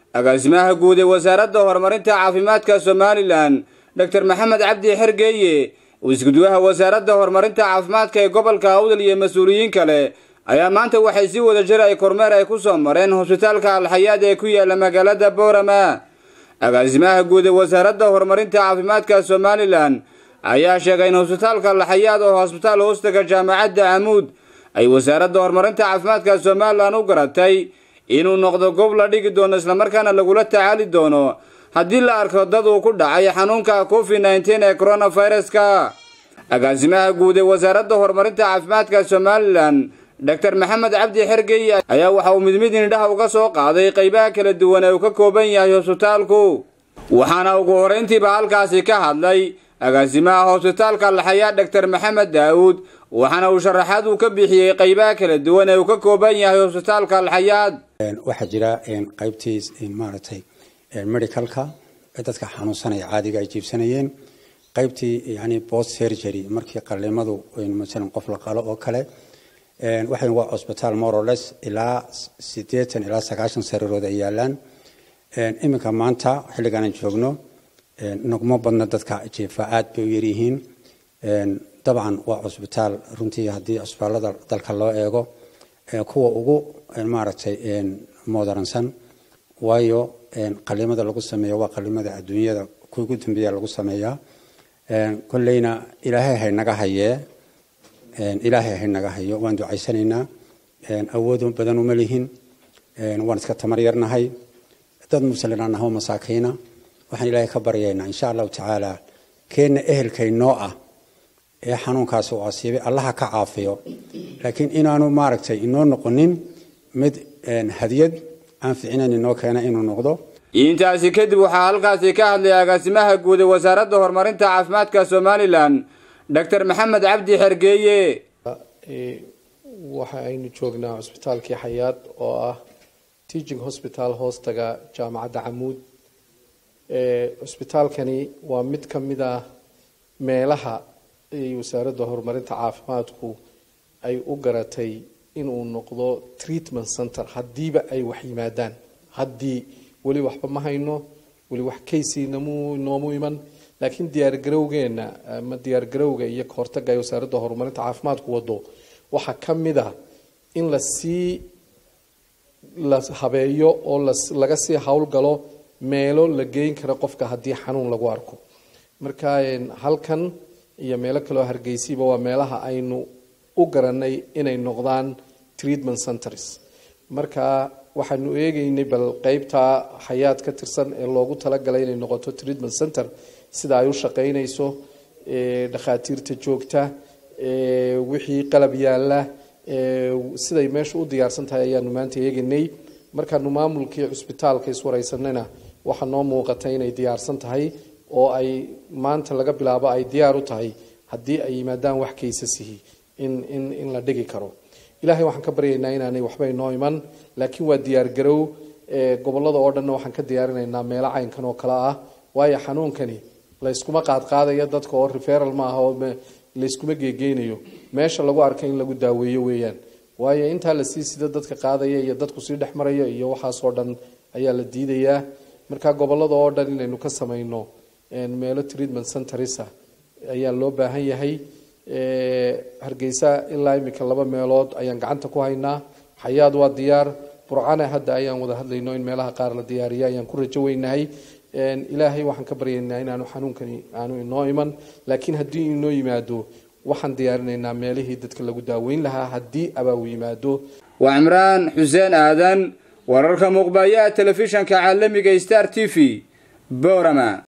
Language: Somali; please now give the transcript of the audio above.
agaasimaha guud ee wasaaradda horumarinta caafimaadka Somaliland Dr. Maxamed Cabdi Xergeeye iskuduwaha wasaaradda horumarinta caafimaadka ee gobolka Awdal iyo mas'uuliyiin kale ayaa maanta waxay si wada jir ay kormeer ay ku soo mareen hospitaalka Al-Hayaat ee ku yaala magaalada Boorama. agaasimaha guud ee wasaaradda horumarinta caafimaadka Somaliland ayaa sheegay in hospitaalka Al-Hayaat oo hospitaal hoostaga jaamacadda Amuud ay wasaaradda horumarinta caafimaadka Somaliland u garatay inuu noqdo goob la dhigi doono isla markaana lagula tacaali doono haddii la arko dad uu ku dhacay xanuunka COVID-19 ee coronavirus-ka. agaasimaha guud ee wasaaradda horumarinta caafimaadka Somaliland Dr. Maxamed Cabdi Xergeeye ayaa waxa uu mid indhaha uga soo qaaday qaybaha kala duwan ee uu ka kooban yahay hospitaalku, waxaana ugu horeyntiiba halkaasi ka hadlay agaasimaha hospitaalka Al-Hayaat Dr. Maxamed Daawud, waxaana uu sharaxaad uu ka bixiyay qaybaha kala duwan ee uu ka kooban yahay hospitaalka Al-Hayaat. waxa jira qaybtiis maaragtay medicalka dadka xanuunsanaya caadiga ay jiibsanayeen, qaybtii yani post surgery markii qalliimadu مثلا qof la qalo oo kale waxay waa hospital more or less ilaa 80 ilaa 90 sariirood ay yaalaan. iminka maanta xilligan aan joogno naguma badna dadka jiifaad bay u yirihiin. dabcan waa hospital runtii haddii asbaalada dalka loo eego kuwa ugu maaragtay modernsan, waayo qalliimada lagu sameeyo waa qalliimada adduunyada kuwa ugu dambeeya lagu sameeyaa. kullayna ilaahay hay naga hayo waan ducaysanaynaa. awood badan uma lihin, waan iska tamar yarnahay, dad muslimiin ah oo masaakiina. waxaan ilaahay ka baryaynaa insha Allah taala keena ehelkaynoo ah ee xanuunkaas oo asiibay Allah ka caafiyo, laakiin inaanu maaragtay inoo noqonin mid hadiyad aan fiicnayn inoo keena inuu noqdo. intaasi kadib waxaa halkaasi ka hadlay agaasimaha guud ee wasaaradda horumarinta caafimaadka Somaliland Dr. Maxamed Cabdi Xergeeye. waxa aynu joognaa hospitaalkii Hayaat oo ah teaching hospital hoostaga jaamacadda Amuud. hospitaalkani waa mid ka mid ah meelaha ay wasaaradda horumarinta caafimaadku ay u garatay inuu noqdo treatment center hadiiba ay wax yimaadaan. haddii wali waxba ma hayno, wali wax case noomu iman, laakiin diyaargarowgeena ama diyaargarowga iyo hortagga wasaaradda horumarinta caafimaadku wado waxa ka mid ah in la habeeyo oo laga sii hawlgalo meelo la geyn karo qofka haddii xanuun lagu arko. marka halkan iyo meelo kale oo Hargeysiba waa meelaha aynu u garanay inay noqdaan treatment centers. marka waxaanu eegaynay bal qaybta Hayaat ka tirsan ee loogu talagalay inay noqoto treatment center sida ay u shaqeynayso, dhakhaatiirta joogta, wixii qalab yaala, sida ay meesha u diyaarsan tahay ayaanu maanta eegaynay. markaanu maamulkii hospitaalka iswaraysanayna waxa noo muuqatay inay diyaarsan tahay oo ay maanta laga bilaabo ay diyaar u tahay haddii ay yimaadaan wax kaysasihi in la dhigi karo. ilaahay waxaan ka baryaynaa inaanay waxba inoo iman, laakiin waa diyaar garow. gobolada oo dhan waxaan ka diyaarinaynaa meelo caynkan oo kala ah, waayo xanuunkani la iskuma qaadqaadayo dadka oo referral ma aha oo la iskuma geegeynayo. meesha lagu arkay in lagu daaweeyo weeyaan, waayo inta la sida dadka qaadaya iyo dadku sii dhexmaraya iyo waxaas oo dhan ayaa la diidayaa. marka gobolada oo dhan inaynu ka sameeyno meelo treatment centers ayaa loo baahan yahay. Hargeysa ilaa imika 2 meelood ayaan gacanta ku haynaa. Hayaat waa diyaar, Burcana hadda ayaan wada hadlayno in meelaha qaar la diyaariyo ayaan ku rajo weynahay. ilaahay waxaan ka baryaynaa inaanu xanuunkani aanu inoo iman, laakiin haddii inoo yimaado waxaan diyaarinaynaa meelihii dadka lagu daaweyn lahaa haddii abaaw yimaado. waa Imraan Xuseen Aadan, wararka muqbaaya telefishanka caalamiga Star TV, Boorama.